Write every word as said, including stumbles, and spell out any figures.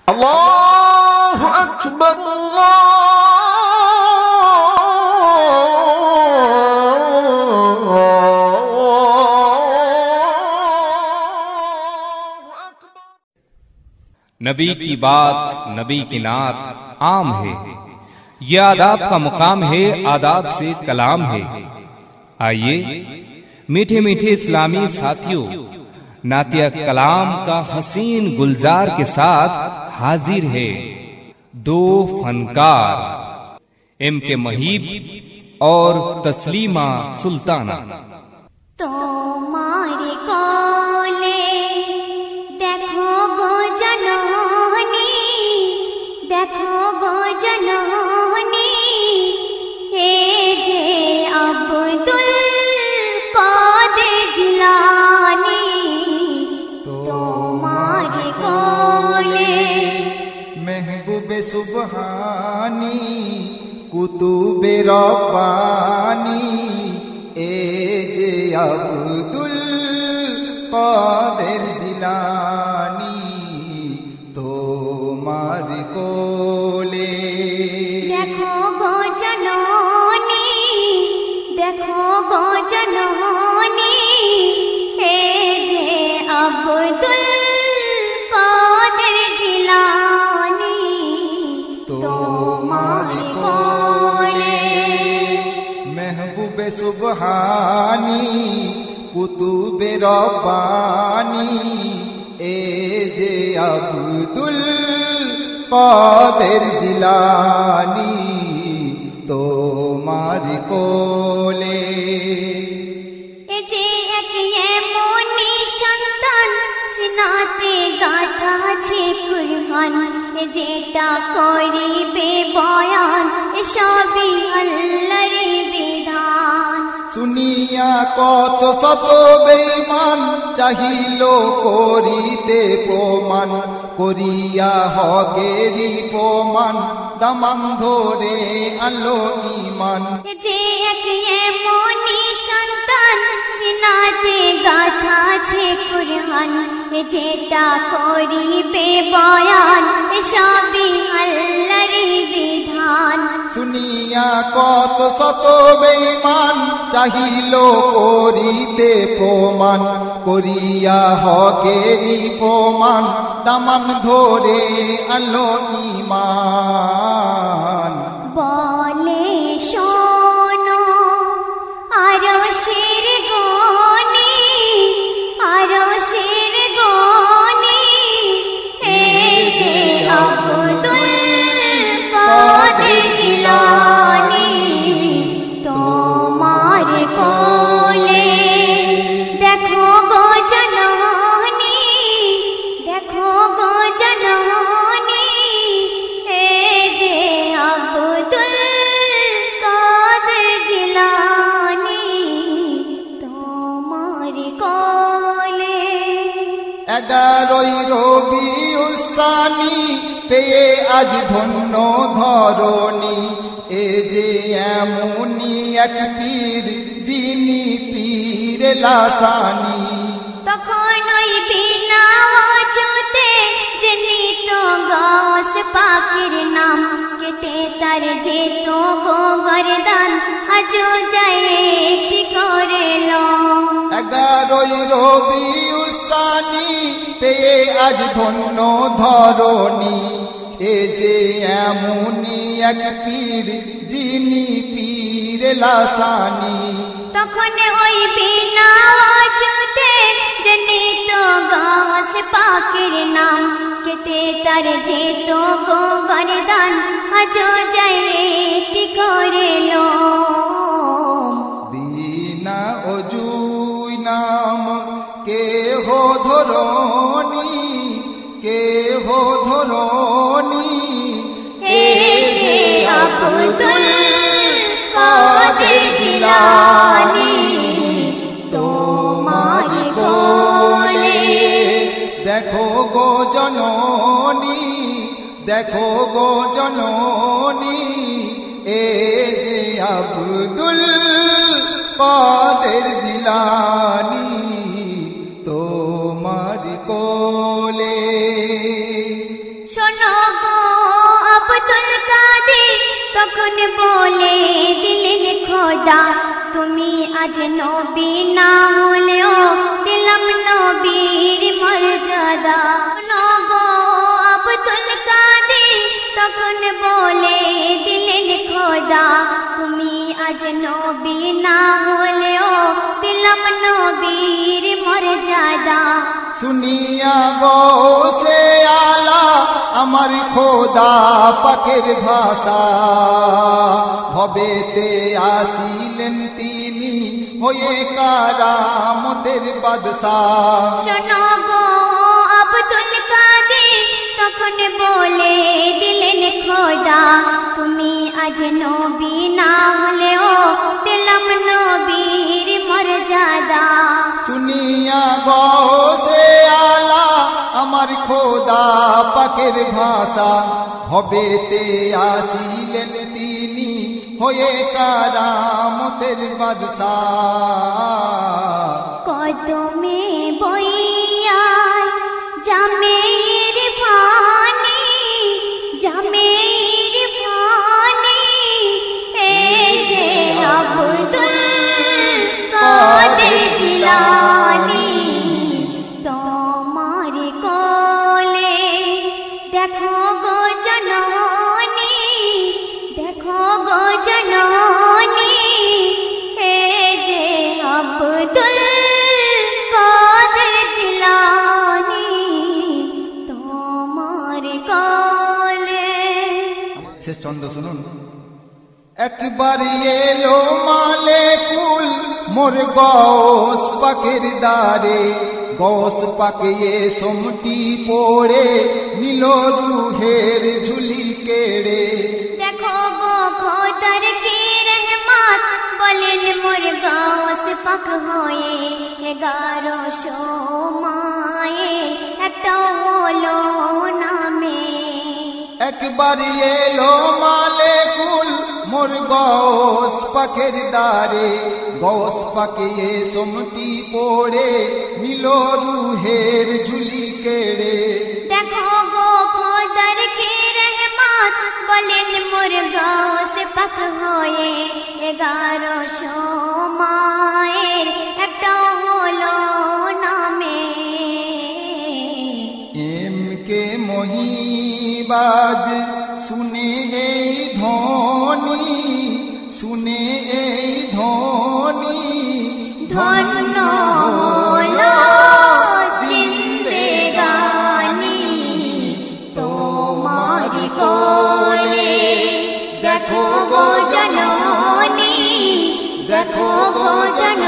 আল্লাহু আকবার नबी की बात नबी की नात आम है, यह आदाब का मुकाम है, आदाब से कलाम है। आइए मीठे मीठे इस्लामी साथियों, नातिया कलाम का हसीन गुलजार के साथ हाजिर है दो फनकार, एम के महीब और तस्लीमा सुल्ताना। तो मारे कोले देखो गो जननी, देखो गो जननी, ए जे अब्दुल कादिर जिलानी। तो मारे कोले महबूबे सुबहानी, कुतुबे रब्बानी, ए जे अब्दुल कादिर जिलानी। তোমার কোলে দেখো গো জননী, দেখো গো জননী, হে যে আব্দুল কাদের জিলানী। তোমার কোলে মেহবুবে সুবহানি, কুতুবে রব্বানি, এ যে আব্দুল কাদের জিলানী। তোমার কোলে এ যে এক এমনি সন্তান, সিনাতে গাথা আছে কুরআন, এ যেটা করিবে বয়ান, এ সবই আল্লাহর বিধান। শুনিয়া কত শত বেঈমান, চাহিল করিতে প্রমাণ, করিয়া হকেরি প্রমাণ, দামান ধরে আলো ঈমান। যে এক এমনি সন্তান, সিনাতে গাথা আছে কুরআন, এ যেটা করিবে বয়ান, এ সবই আল্লাহর বিধান। শুনিয়া কত শত বেঈমান, চাহিল করিতে প্রমাণ, করিয়া হকেরি প্রমাণ, দামান ধরে আলো ঈমান। বলে শোনো আরশের গনি, আরশের গনি, হে যে আব্দুল কাদের জিলানী। তোমার কোলে দেখো গো জননী, দেখো গো জননী, হে যে আব্দুল কাদের জিলানী। তোমার কোলে এগারোই রবিউল সানি, পেয়ে আজ ধন্য ধরণী, এ যে এমনি এক পীর, যিনি পীর লাসানি। তখন ওই বিনা অজুতে জনিত গাউস পাকের নাম, কেটে তার যেত গো গরদান, আজও যায় একটি করে লম। এগারোই রবিউল সানি, পেয়ে আজ ধন্য ধরণী, এ যে এমনি এক পীর, যিনি পীর লাসানি। তখন ওই বিনা অজুতে জনিত গাউস পাকের নাম, কেটে তার যেত গো গরদান, আজও যায় একটি করে লম। বিনা অজুই নাম কেহ ধরণী, কেহ ধরণী, হে যে আব্দুল কাদের জিলানী। তোমার কোলে দেখো গো জননী, দেখো গো জননী, এ যে আব্দুল কাদের জিলানী। তোমার কোলে শোনো গো আব্দুল কাদের তখন বলে দিলেন খোদা তুমি আজ নবী না হলেও দিলাম নবীর মর্যাদা। শোনো গো আব্দুল কাদের তখন বলে দিলেন খোদা তুমি আজ নবী না হলেও দিলাম নবীর মর্যাদা। শুনিয়া গো সে আলা আমার খোদা পাকের ভাষা ভবেতে আসিলেন তিনি হয়ে কারামতের বাদশাহ। শোনো গো আব্দুল কাদের তখন বলে দিলেন খোদা তুমি আজ নবী না হলেও দিলাম নবীর মর্যাদা। শুনিয়া গো সে আলা আমার খোদা পাকের ভাষা ভবেতে আসিলেন তিনি হয়ে কারামতের বাদশাহ। কদমে বইয়া জামের ফানি জামের ফানি এই যে আব্দুল কাদের জিলানী তোমার কোলে দেখো গো জননী দেখো গো জননী এই যে আব্দুল কাদের জিলানী তোমার কোলে। শেষ ছন্দ শুনুন। একবার এলো মালে কুল মোর গৌস পাকের দ্বারে গৌস পাকে সোমটি পড়ে নিল রুহের ঝুলি কেড়ে। দেখো গো খোদার কি রহমত বলেন মোর গৌস পাক হয়ে এগারোশো মায়ের একটা হলো নামে। একবার এলো মালে কুল মোর গৌস পাকের দ্বারে গৌস পাকে সোমটি পড়ে নিল রুহের ঝুলি কেড়ে। দেখো গো খোদার কি রহমত বলেন মোর গৌস পাক হয়ে এগারোশো মায়ের একটা হলো নামে। এম কে মহিবাজ শুনে এই ধ্বনি শুনে এই ধ্বনি ধন্য হলো জিন্দেগানি তোমার কোলে দেখো গো জননী দেখো গো জননী